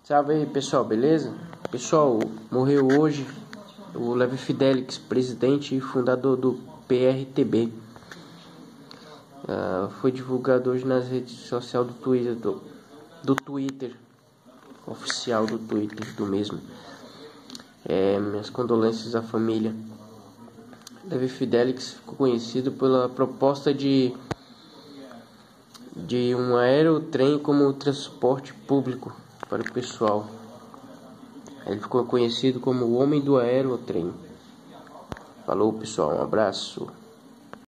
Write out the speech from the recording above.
Salve aí, pessoal, beleza? Pessoal, morreu hoje o Levi Fidelix, presidente e fundador do PRTB. Foi divulgado hoje nas redes sociais do Twitter, do Twitter oficial do Twitter do mesmo. Minhas condolências à família. Levi Fidelix ficou conhecido pela proposta de um aerotrem como transporte público para o pessoal. Ele ficou conhecido como o homem do aerotrem. Falou, pessoal, um abraço.